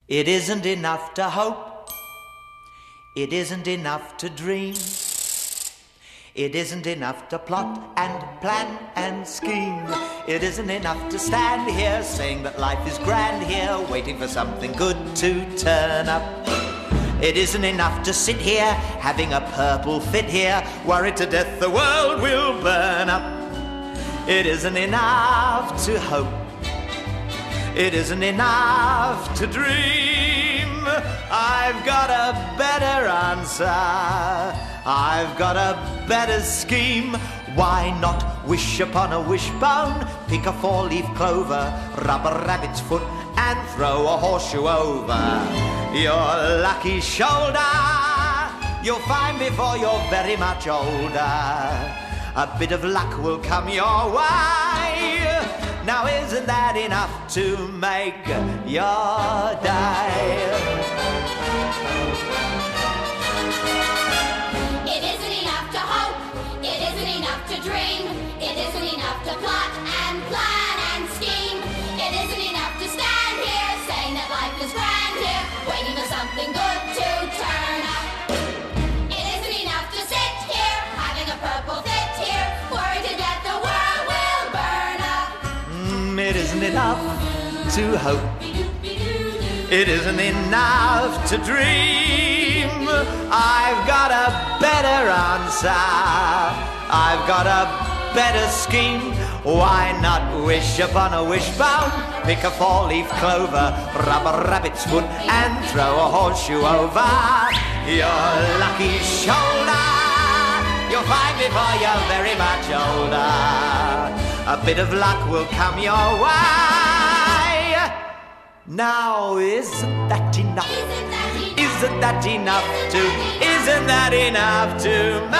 It isn't enough to hope. It isn't enough to dream. It isn't enough to plot and plan and scheme. It isn't enough to stand here saying that life is grand here, waiting for something good to turn up. It isn't enough to sit here having a purple fit here, worried to death the world will burn up. It isn't enough to hope. It isn't enough to dream. I've got a better answer. I've got a better scheme. Why not wish upon a wishbone, pick a four-leaf clover, rub a rabbit's foot and throw a horseshoe over your lucky shoulder? You'll find before you're very much older, a bit of luck will come your way. Now isn't that enough to make your day? It isn't enough to hope, it isn't enough to dream, it isn't enough to plot and plan and scheme. It isn't enough to stand here saying that life is grand here, waiting for something good to turn up. It isn't enough to sit here having a purple fit here, worried to death the world will burn up. It isn't enough to hope. It isn't enough to dream. I've got a better answer. I've got a better scheme. Why not wish upon a wishbone, pick a four-leaf clover, rub a rabbit's foot and throw a horseshoe over your lucky shoulder? You'll find before you're very much older, a bit of luck will come your way. Now isn't that enough? Isn't that enough to? Isn't that enough to